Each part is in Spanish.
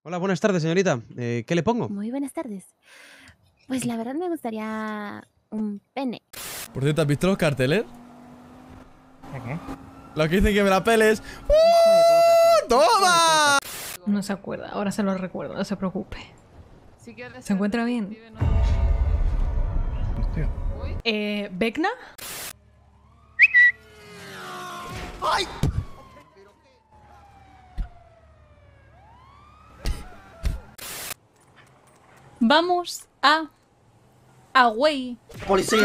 Hola, buenas tardes, señorita. ¿Qué le pongo? Muy buenas tardes. Pues la verdad me gustaría un pene. Por cierto, ¿has visto los carteles? ¿Qué? Los que dicen que me la peles. ¡Toma! No se acuerda, ahora se lo recuerdo, no se preocupe. ¿Se encuentra bien? Hostia. ¿Vecna? ¡Ay! Vamos a Away. ¡Policía!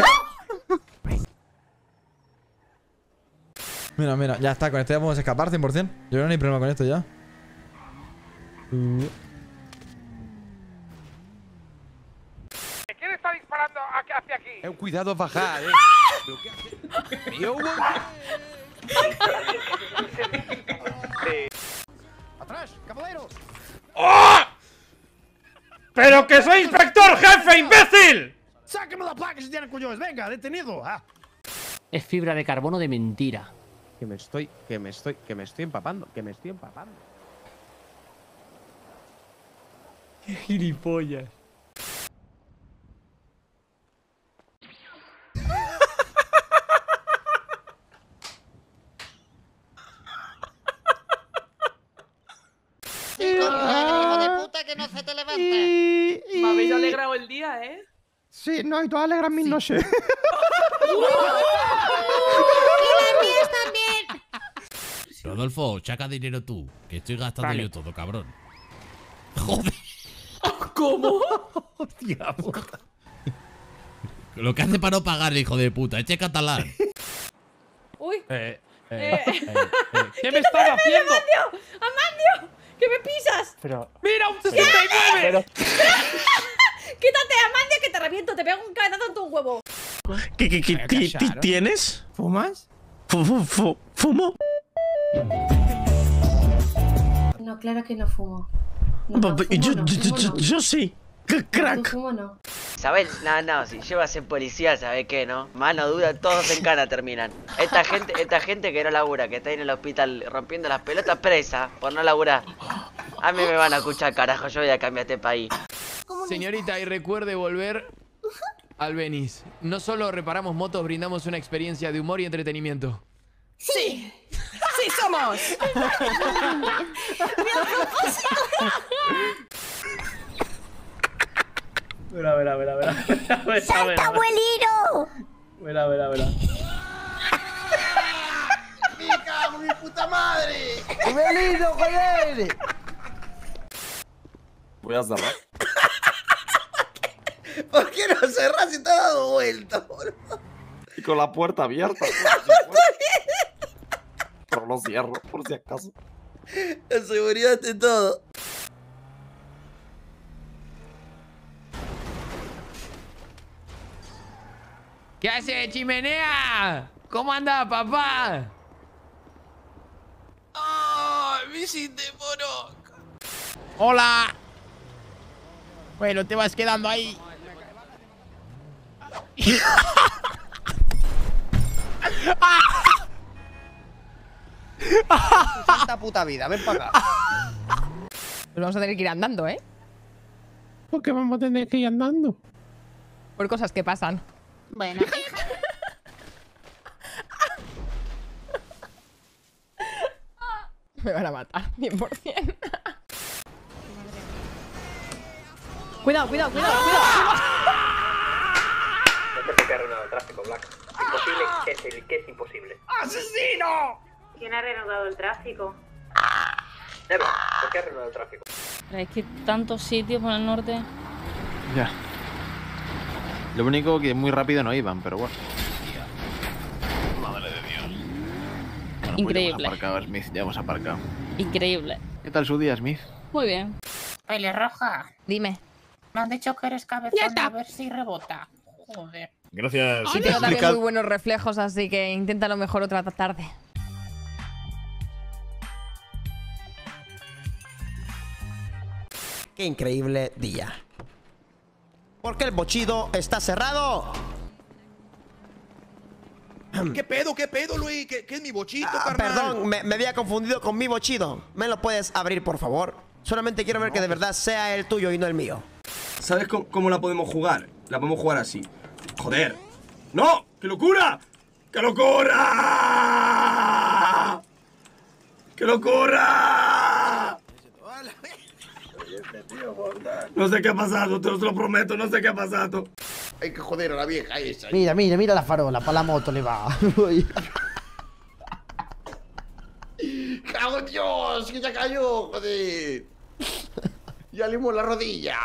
Mira, mira, ya está, con esto ya podemos escapar 100%. Yo creo que no hay problema con esto ya. ¿Quién está disparando hacia aquí? Cuidado, bajar, ¿Pero qué hace? Yo, ¡Atrás, caballeros! ¡Pero que soy inspector jefe, imbécil! ¡Sáqueme la placa si tiene cojones! ¡Venga, detenido! Es fibra de carbono de mentira. que me estoy empapando, ¡Qué gilipollas! ¡Hijo de puta que no se te levante! Me habéis alegrado el día, ¿eh? Sí, no, y tú alegras mi noche. Rodolfo, saca dinero tú, que estoy gastando yo todo, cabrón. Joder. ¿Cómo? Hostia puta. Lo que hace para no pagar, hijo de puta, eche catalán. Uy. ¿Qué me estás haciendo? ¡Amandio! ¡Que me pisas! Pero... ¡Mira, un 69! ¡Quítate, Amandio, que te reviento! ¡Te pego un cabezazo en tu huevo! ¿Qué tienes? ¿Fumas? ¿Fumo? No, claro que no fumo. Yo sí. Crack. Fumo no. ¿Sabes? No, si llevas a ser policía, ¿sabes qué, no? Mano dura, todos en cana terminan. Esta gente que no labura, que está ahí en el hospital rompiendo las pelotas presa por no laburar. A mí me van a escuchar, carajo, yo voy a cambiar este país. Señorita, y recuerde volver al Venice. No solo reparamos motos, brindamos una experiencia de humor y entretenimiento. ¡Sí! ¡Sí somos! ¡Salta, abuelito! ¡Me cago en mi puta madre! ¡Abuelito, joder! Voy a cerrar. ¿Por qué no cerras si te has dado vuelta, boludo? Y con la puerta abierta. Pero lo cierro, por si acaso. La seguridad ante todo. ¿Qué hace, chimenea? ¿Cómo anda, papá? ¡Ay, visite moro! ¡Hola! Bueno, te vas quedando ahí. ¡Santa puta vida! Ven para acá. Pues vamos a tener que ir andando, ¿eh? ¿Por qué vamos a tener que ir andando? Por cosas que pasan. Bueno, Me van a matar, 100%. Cuidado. No te que ha reanudado el tráfico, Black. Imposible, ¿qué es imposible? ¡Asesino! ¿quién ha reanudado el tráfico? Never, ¿por qué ha reanudado el tráfico? Es que tantos sitios por el norte. Ya. Lo único que muy rápido no iban, pero bueno. Madre de Dios. Bueno, Increíble. Pues ya hemos aparcado, Smith, ya hemos aparcado. Increíble. ¿Qué tal su día, Smith? Muy bien. Pelirroja, Dime. me han dicho que eres cabezón, a ver si rebota. Joder. Gracias. Y tengo también muy buenos reflejos, así que inténtalo mejor otra tarde. ¡Qué increíble día! ¿Por qué el bochido está cerrado? ¿Qué pedo, Luis? ¿Qué es mi bochito, carnal? Perdón, me había confundido con mi bochido. ¿Me lo puedes abrir, por favor? Solamente quiero ver que de verdad sea el tuyo y no el mío. ¿Sabes cómo la podemos jugar? La podemos jugar así. ¡Joder! ¡No! ¡Qué locura! ¡Qué locura! ¡Qué locura! No sé qué ha pasado, te os lo prometo, no sé qué ha pasado. Hay que joder a la vieja esa. Mira la farola, para la moto le va. ¡Cago en Dios! ¡Que ya cayó! ¡Joder! Ya limó la rodilla.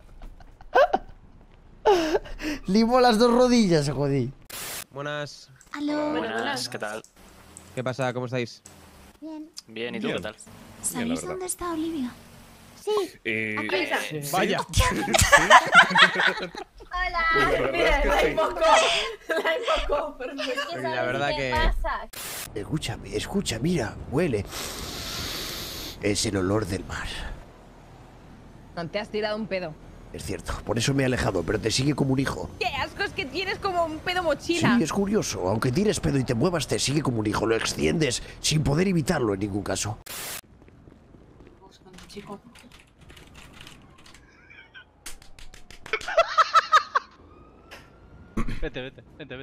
Limo las dos rodillas, joder. Buenas. Aló. Buenas, ¿qué tal? ¿Qué pasa? ¿Cómo estáis? Bien. Bien, ¿y tú qué tal? ¿Sabéis dónde está Olivia? Sí. Vaya. Hola. Mira, La invocó. Perfecto. La verdad que... Escucha, mira, huele. Es el olor del mar. Te has tirado un pedo. Es cierto, por eso me he alejado, pero te sigue como un hijo. ¡Qué asco! Es que tienes como un pedo mochila. Sí, es curioso. Aunque tires pedo y te muevas, te sigue como un hijo. Lo extiendes sin poder evitarlo en ningún caso. Chico. Vete.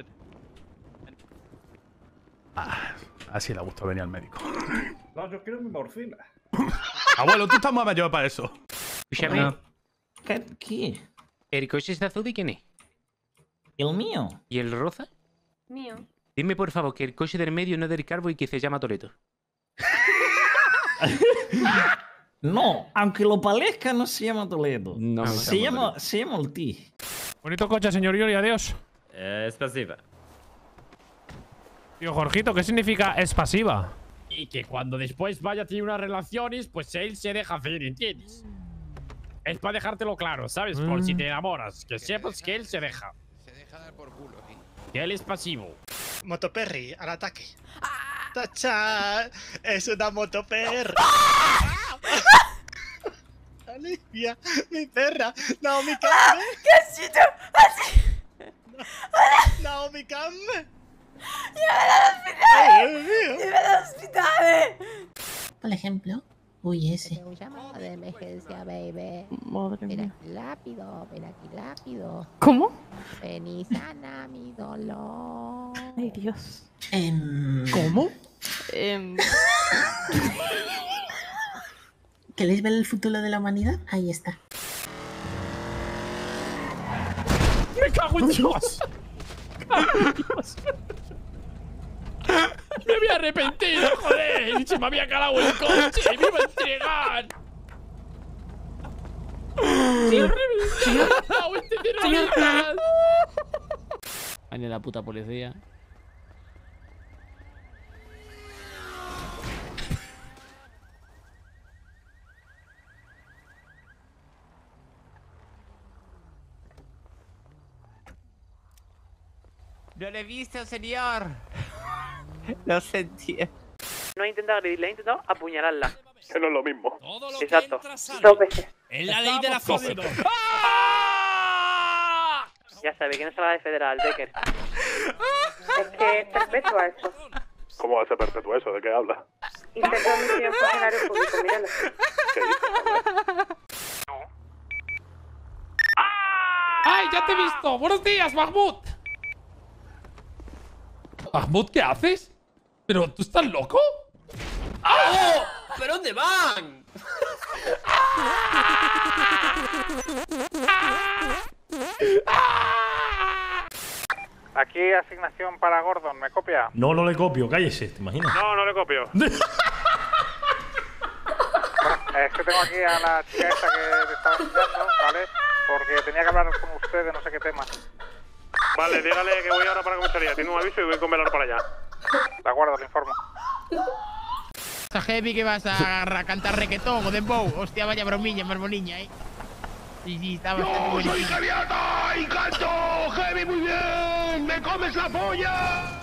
Así le gusta venir al médico. No, yo quiero mi morfina. Abuelo, tú estás más mayor para eso. Escúchame. ¿Qué? ¿El coche está azul y quién es? ¿El mío? ¿Y el rosa? Mío. Dime por favor que el coche del medio no es del Carbo y que se llama Toreto. No, aunque lo parezca, no se llama Toledo. No, se llama Ortiz. Bonito coche, señor Yuri, adiós. Es pasiva. Tío, Jorgito, ¿qué significa es pasiva? Y que cuando después vaya a tener unas relaciones, pues él se deja hacer, ¿entiendes? Es para dejártelo claro, ¿sabes? Por si te enamoras, que sepas que él se deja. Se deja dar por culo, ¿eh? Que él es pasivo. Motoperri, al ataque. ¡Tacha! ¡Es una motoperri! ¡Olivia! ¡Mi perra! ¡Naomi Campbell! ¿Qué has hecho? ¡Naomi Campbell! ¡Llévame al hospital! Por ejemplo, uy, ese. Un llamado de emergencia, baby. Madre Ven mía. aquí rápido. ¿Cómo? Ven y sana mi dolor. Ay, Dios. ¿Cómo? ¿Queréis ver el futuro de la humanidad? Ahí está. ¡Me cago en Dios! ¡Me había arrepentido, joder! ¡Se me había calado el coche! ¡Me iba a entregar! Viene la puta policía. No le he visto, señor. Lo sentí. No he intentado agredirle, he intentado apuñalarla. Que no es lo mismo. Exacto. Dos veces. Es la ley de la física. Ya sabe, que no se va de federal, Decker. Es que perpetua eso. ¿Cómo va a ser perpetuo eso? ¿De qué habla? Intenta homicidio funcionario público, míralo. ¡Ay, ya te he visto! ¡Buenos días, Mahmoud! ¿Mahmoud, qué haces? ¿Pero tú estás loco? ¡Oh! ¿Pero dónde van? Aquí asignación para Gordon, ¿me copia? No, no le copio, cállese, ¿te imaginas? No, no le copio. Es que tengo aquí a la chica esta que te estaba enseñando, ¿vale? Porque tenía que hablar con usted de no sé qué tema. Vale, dígale que voy ahora para la comisaría. Tiene un aviso y voy con velar para allá. De acuerdo, le informo. Está heavy que vas a cantar reggaetón o dembow. Hostia, vaya bromilla, más bonilla, Sí, está bastante bonito. ¡Soy Gaviota y canto heavy muy bien! ¡Me comes la polla!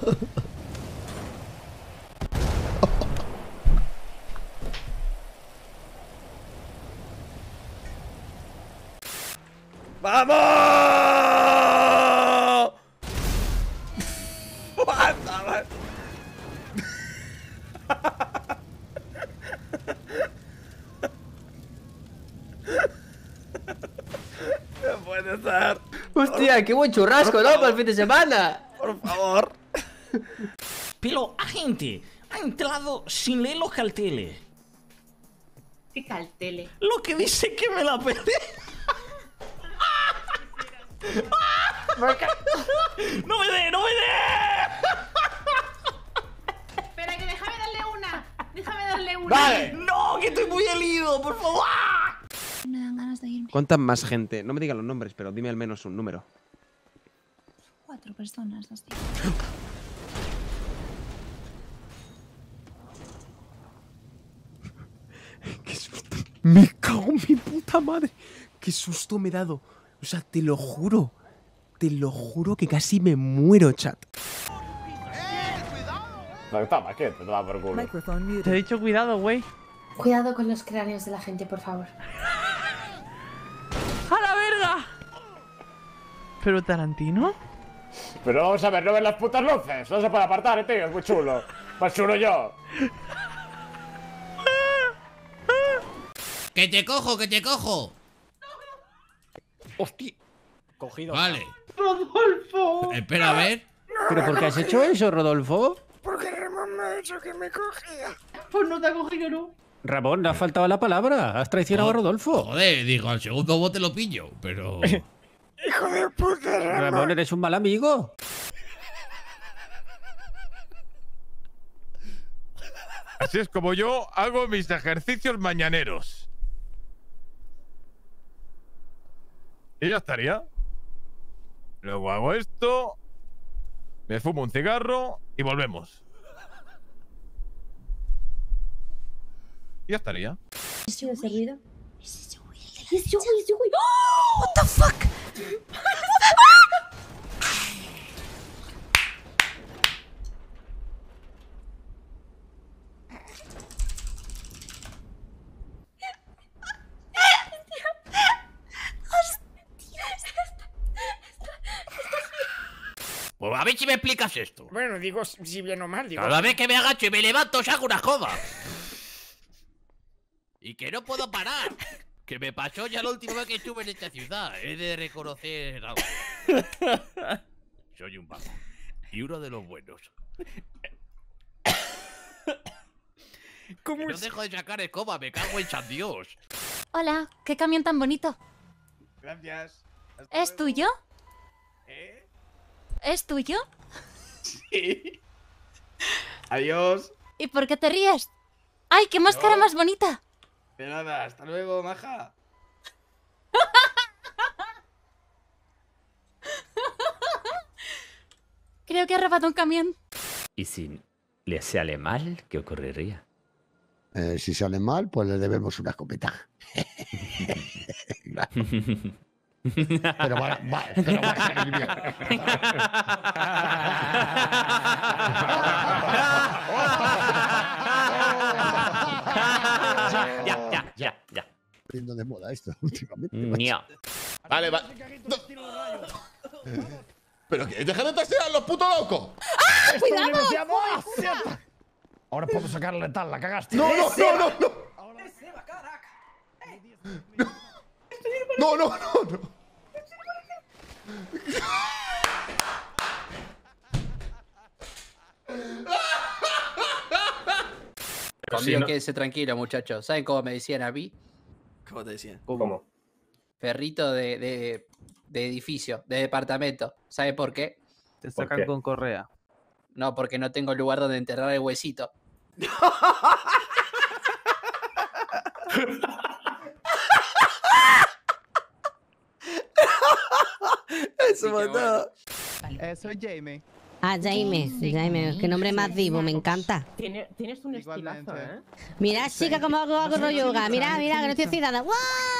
¡Vamos! estar. Hostia, qué buen churrasco, ¿no? Para el fin de semana. Por favor. Pero, agente, ha entrado sin leer los carteles. ¿Qué carteles? Lo que dice que me la perdí. ¡No me dé! ¡No me dé! Espera, que déjame darle una. Déjame darle una. ¡Vale! ¡No! ¡Que estoy muy herido! ¡Por favor! Me dan ganas de irme. ¿Cuánta más gente? No me digan los nombres, pero dime al menos un número. 4 personas, así. ¡Qué susto! ¡Me cago en mi puta madre! ¡Qué susto me he dado! O sea, te lo juro que casi me muero, chat. Toma, ¿qué? Te va por culo. Te he dicho cuidado, güey. Cuidado con los cráneos de la gente, por favor. ¡A la verga! ¿Pero Tarantino? Pero vamos a ver, no ves las putas luces. No se puede apartar, tío, es muy chulo. Más chulo yo. ¡Que te cojo, que te cojo! Hostia. Cogido. Vale. ¡Rodolfo! Espera, a ver. ¿Pero por qué has hecho eso, Rodolfo? Porque Ramón me ha dicho que me cogía. Pues no te ha cogido, ¿no? Ramón, le ha faltado la palabra. Has traicionado a Rodolfo. Joder, digo, al segundo bote lo pillo, pero... Hijo de puta, Ramón, eres un mal amigo. Así es como yo hago mis ejercicios mañaneros. Y ya estaría. Luego hago esto, me fumo un cigarro y volvemos. Y ya estaría. ¿Ese ruido? Es Joey. ¡Oh! What the fuck? Pues a ver si me explicas esto. Bueno, digo, si bien o mal, digo. Cada vez que me agacho y me levanto, os hago una joda. Y que no puedo parar. Que me pasó ya la última vez que estuve en esta ciudad. He de reconocer algo. Soy un vago. Y uno de los buenos. ¿Cómo no dejo de sacar escoba, me cago en San Dios. Hola, qué camión tan bonito. Gracias. ¿Es tuyo? ¿Es tuyo? Sí. Adiós. ¿Y por qué te ríes? ¡Ay, qué máscara más bonita! De nada, hasta luego, maja. Creo que ha robado un camión. ¿Y si le sale mal, qué ocurriría? Si sale mal, pues le debemos una escopeta. Pero va a salir bien. Ya. Viendo de moda esto últimamente. Vale, va. ¿Pero qué? ¡Déjame tasear, los putos locos! ¡Ah! ¡Cuidado! Ahora puedo sacar letal, la cagaste. ¡No! ¡No! Conmigo quédense tranquilo, muchachos. ¿Saben cómo me decían a mí? ¿Cómo te decían? ¿Cómo? Perrito de edificio, de departamento. ¿Sabe por qué? Te sacan con correa. No, porque no tengo lugar donde enterrar el huesito. Eso mató. Soy Jamie. Ah, Jaime, qué nombre más vivo, me encanta. Tienes un estilazo, ¿eh? Mira, chica, cómo hago yoga. Mira, que no estoy excitada. ¡Wow!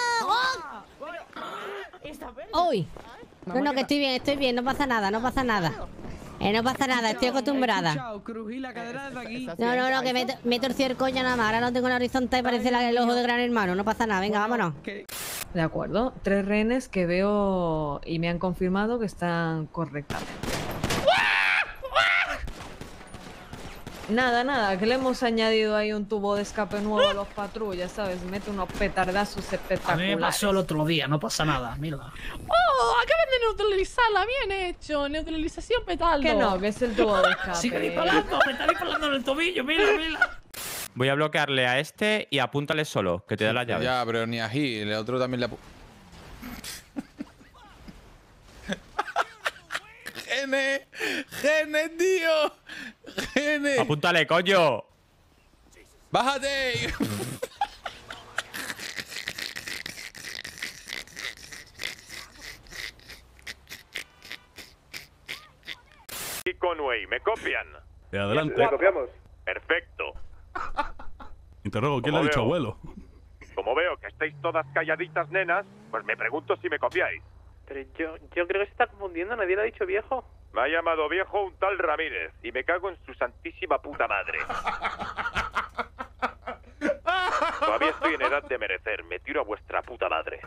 ¡Uy! No, que estoy bien, no pasa nada. No pasa nada, estoy acostumbrada. No, que me he torcido el coño nada más. Ahora no tengo una horizontal y parece el ojo de Gran Hermano. No pasa nada, venga, vámonos. De acuerdo, 3 rehenes que veo y me han confirmado que están correctamente. Nada, que le hemos añadido ahí un tubo de escape nuevo a los patrullas, ¿sabes? Mete unos petardazos A espectaculares. mí me pasó el otro día, no pasa nada, mira. ¡Oh! Acaban de neutralizarla, bien hecho. Neutralización petaldo. Que no, que es el tubo de escape. Sigue disparando, me está disparando en el tobillo, mira. Voy a bloquearle a este y apúntale solo, que te da la llave. Ya, pero ni ají, el otro también le Gene, tío. Gene. Apúntale, coño. Bájate. Y Conway, ¿me copian? Adelante. ¿Le copiamos? Perfecto. Interrogo, ¿quién le ha dicho abuelo? Como veo que estáis todas calladitas, nenas, pues me pregunto si me copiáis. Pero yo creo que se está confundiendo, nadie le ha dicho viejo. Me ha llamado viejo un tal Ramírez y me cago en su santísima puta madre. Todavía estoy en edad de merecer, me tiro a vuestra puta madre.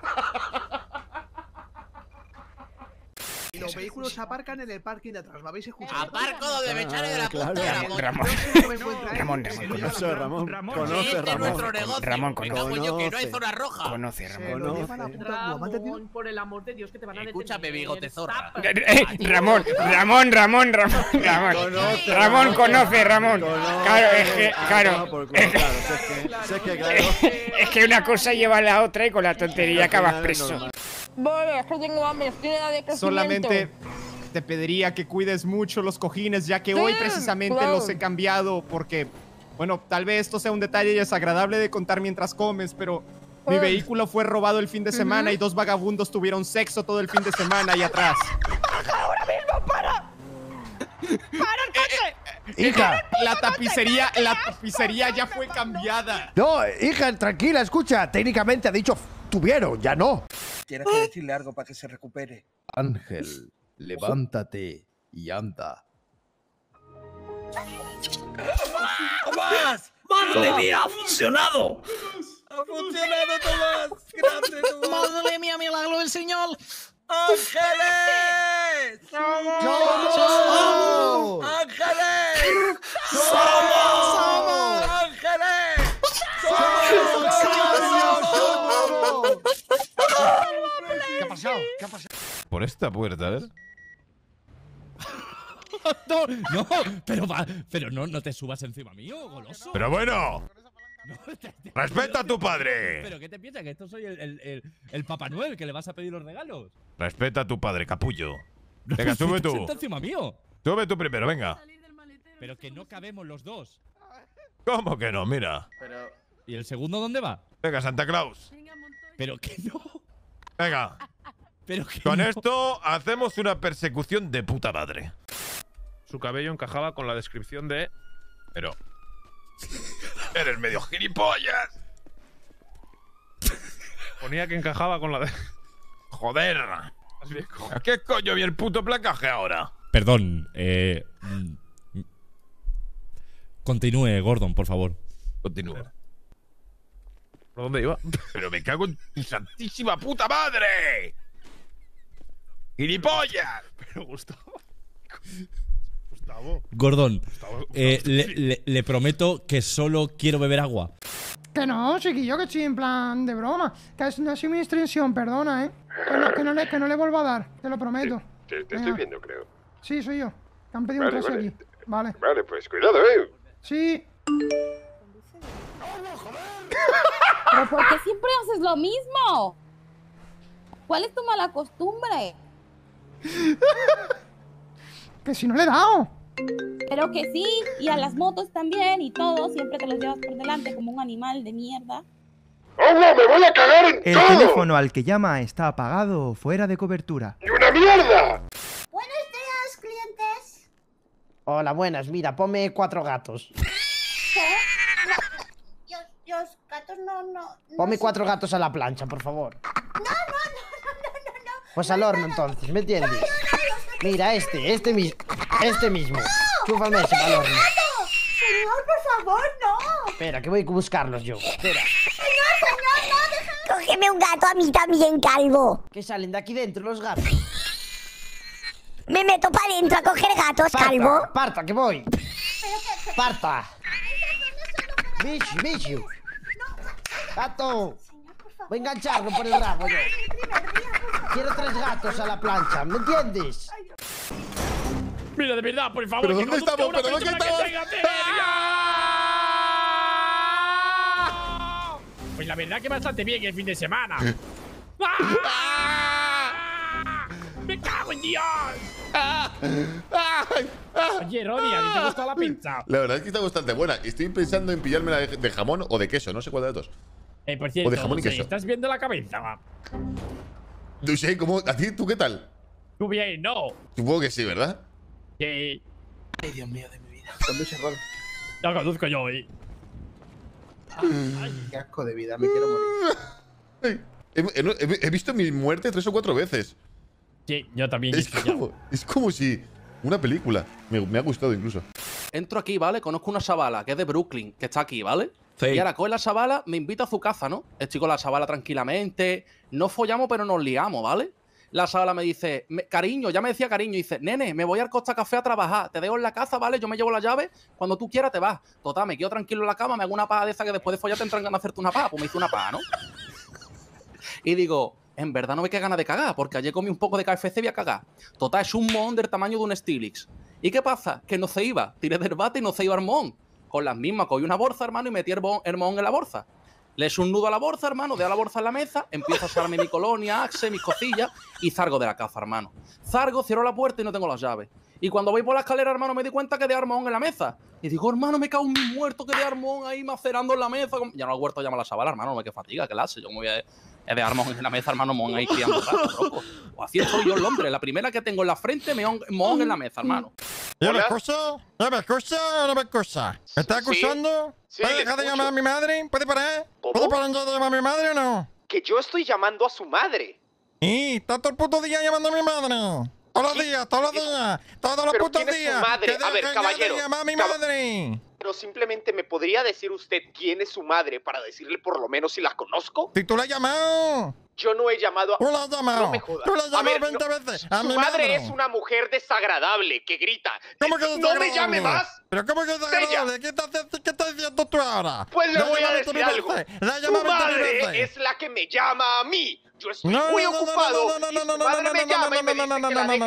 Y los vehículos se aparcan en el parking de atrás, ¿lo habéis escuchado? Aparco donde me echaré de la puntera, Ramón, Conoce Ramón. Ramón, conoce. Que no hay zona roja. Conoce, Ramón, por el amor de Dios, que te van a detener. Escúchame, bigote zorra. Ramón conoce, Ramón. Claro, es que una cosa lleva a la otra y con la tontería acabas preso. Vale, es que tengo hambre, estoy en edad de crecimiento. Solamente te pediría que cuides mucho los cojines, ya que Sí, hoy precisamente claro. los he cambiado porque, bueno, tal vez esto sea un detalle desagradable de contar mientras comes, pero mi vehículo fue robado el fin de semana y 2 vagabundos tuvieron sexo todo el fin de semana ahí atrás. ¡Ahora mismo, para! ¡Para el coche! Hija, la tapicería ya fue cambiada. No, hija, tranquila, escucha. Técnicamente ha dicho tuvieron, ya no. Tienes que decirle algo para que se recupere. Ángel, levántate y anda. ¡Tomás! ¡Madre mía, ha funcionado! ¡Ha funcionado, Tomás! ¡Grande, Tomás! ¡Madre mía, milagro del Señor! ¡Ángeles! ¡Somos! ¡Ángeles! ¡Somos! ¡Ángeles! ¿Qué ha pasado? ¿Qué ha pasado? Por esta puerta, a ver. No, pero no te subas encima mío, goloso. Pero bueno. ¡Respeta a tu padre! ¿Pero qué te piensas? ¿Que esto soy el Papá Noel que le vas a pedir los regalos? Respeta a tu padre, capullo. Venga, sube tú. Sienta encima mío. Sube tú primero, venga. Pero que no cabemos los dos. ¿Cómo que no? Mira. ¿Y el segundo dónde va? Venga, Santa Claus. Pero que no. Venga. Pero que Con no. esto hacemos una persecución de puta madre. Su cabello encajaba con la descripción de... Pero... Eres medio gilipollas. Ponía que encajaba con la de... Joder. ¿A qué coño vi el puto placaje ahora? Perdón, continúe, Gordon, por favor. Continúa. ¿Por dónde iba? Pero me cago en tu santísima puta madre. ¡Gilipollas! Pero Gustavo... Gordon, le prometo que solo quiero beber agua. Que no, chiquillo, que estoy en plan de broma. Que no ha sido mi instrucción, perdona, ¿eh? Que no le vuelva a dar, te lo prometo. Te estoy viendo, creo. Sí, soy yo. Que han pedido un taxi aquí. Vale. Vale, pues cuidado, ¿eh? Sí. ¿Pero por qué siempre haces lo mismo? ¿Cuál es tu mala costumbre? Que si no le he dado. Pero que sí, y a las motos también, y todo, siempre te los llevas por delante como un animal de mierda. ¡Hola, me voy a cagar en El todo! teléfono al que llama está apagado o fuera de cobertura. ¡Y una mierda! Buenos días, clientes. Hola, buenas. Mira, ponme 4 gatos. ¿Qué? Los gatos no Ponme se- 4 gatos a la plancha, por favor. No. Pues al horno, entonces, ¿me entiendes? Mira, este mismo. Chúfame ese al horno. Señor, por favor, no. Espera, que voy a buscarlos yo. Espera. Señor, no, déjame. Cógeme un gato a mí también, calvo. Que salen de aquí dentro los gatos. Me meto para adentro a coger gatos, calvo. Parta, que voy. Parta. Bicho. Gato. Voy a engancharlo por el rabo yo. Quiero 3 gatos a la plancha, ¿me entiendes? Mira, de verdad, por favor. ¿Pero dónde estamos? ¿Pero dónde estamos? Pues la verdad que bastante bien el fin de semana. ¡Me cago en Dios! Oye, Ronnie, ¿a ti te gustó la pizza? La verdad es que está bastante buena. Estoy pensando en pillarme la de jamón o de queso, no sé cuál de los dos. Por cierto, o de jamón y queso. ¿estás viendo la cabeza? No sé, ¿cómo? ¿A ti? ¿Tú qué tal? Tú bien, ¿no? Supongo que sí, ¿verdad? Sí. Ay, Dios mío de mi vida. Conduce, Ron. Ya conduzco yo, Ay, qué asco de vida, me quiero morir. He visto mi muerte 3 o 4 veces. Sí, yo también. Es como si... Una película. Me ha gustado incluso. Entro aquí, ¿vale? Conozco una chavala que es de Brooklyn, que está aquí, ¿vale? Sí. Y ahora coge la chavala, me invita a su casa, ¿no? Estoy con la chavala tranquilamente. No follamos, pero nos liamos, ¿vale? La chavala me dice, cariño, ya me decía cariño, dice, nene, me voy al Costa Café a trabajar, te dejo en la casa, ¿vale? Yo me llevo la llave, cuando tú quieras te vas. Total, me quedo tranquilo en la cama, me hago una paja de esa que después de follar te entran ganas de hacerte una paja. Pues me hice una paja, ¿no? Y digo, en verdad no me queda ganas de cagar, porque ayer comí un poco de KFC y voy a cagar. Total, es un mohón del tamaño de un Stilix. ¿Y qué pasa? Que no se iba. Tiré del bate y no se iba el mohón. Con las mismas, cogí una bolsa, hermano, y metí el mohón en la bolsa. Le echo un nudo a la bolsa, hermano, dejo la bolsa en la mesa, empiezo a echarme mi colonia, Axe, mis cosillas, y salgo de la casa, hermano. Salgo, cierro la puerta y no tengo las llaves. Y cuando voy por la escalera, hermano, me di cuenta que dejé el mohón en la mesa. Y digo, hermano, me cago en mi muerto, que dejé el mohón ahí macerando en la mesa. Ya no he vuelto a llamar a la chavala, hermano, no me que fatiga, que la hace. Yo me voy a dejar mohón en la mesa, hermano, mohón ahí criando gatos, loco. O así estoy yo en Londres, la primera que tengo en la frente, mohón en la mesa, hermano. ¿Ya me escucha? ¿Ya me escucha o no me escucha? ¿Me está escuchando? Sí, ¿Puede dejar de llamar a mi madre? ¿Puede parar? ¿Cómo? ¿Puede parar de llamar a mi madre o no? Que yo estoy llamando a su madre. Y está todo el puto día llamando a mi madre. Todos los días, todos los días. Todos los putos ¿quién es días. su madre? Que A ver, dejen ya de caballero. llamar a mi madre. Pero simplemente me podría decir usted quién es su madre para decirle por lo menos si la conozco. Si tú la has llamado. Yo no he llamado a... Tú la has llamado. No me jodas. Tú la has A llamado ver, 20 veces. A Su mi madre es una mujer desagradable que grita. ¿Cómo que ¡No desagradable? me llame más! ¿Pero cómo que desagradable? ¿Qué estás diciendo tú ahora? Pues le La voy a llamaste decir 20 algo. veces. La Su llamaste 20 madre veces. es la que me llama a mí. Yo estoy No, muy no, no, ocupado. no, no, y no, su no, no, madre no, me no, llama y me dice que la deje.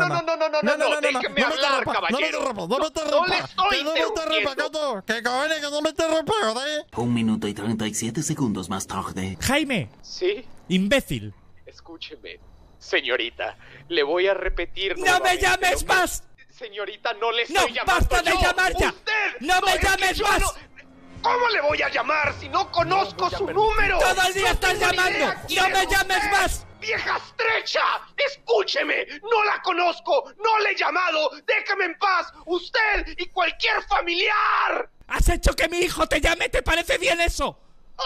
No, déjeme hablar, caballero. No me interrumpas. No le estoy Que no me interrumpas, interrumpiendo. gato. Que cojones, que no me interrumpas, joder. 1 minuto y 37 segundos más tarde. Jaime. ¿Sí? Imbécil. Escúcheme, señorita. Le voy a repetir. ¡No me llames más! Señorita, no le estoy llamando. ¡Basta de yo. llamar ya! ¡Usted! ¡No me es que llames yo más! ¿Cómo le voy a llamar si no conozco su número? ¡Todo el día estás llamando! ¡No me llames más! ¡Vieja estrecha! ¡Escúcheme! ¡No la conozco! ¡No le he llamado! ¡Déjame en paz! ¡Usted y cualquier familiar! ¡Has hecho que mi hijo te llame! ¿Te parece bien eso?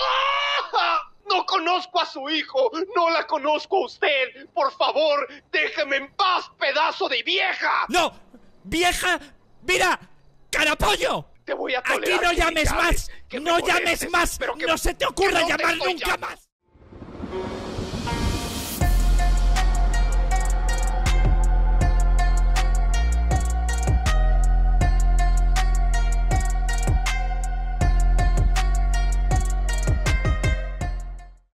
¡Ah! ¡No conozco a su hijo! ¡No la conozco a usted! ¡Por favor, déjeme en paz, pedazo de vieja! ¡No! ¡Vieja! ¡Mira! ¡Carapollo! Te voy a ¡Aquí tolerar no que me llames más! que me ¡No molestes, llames más! pero que- ¡No se te que ocurra no te llamar estoy nunca llamando. más!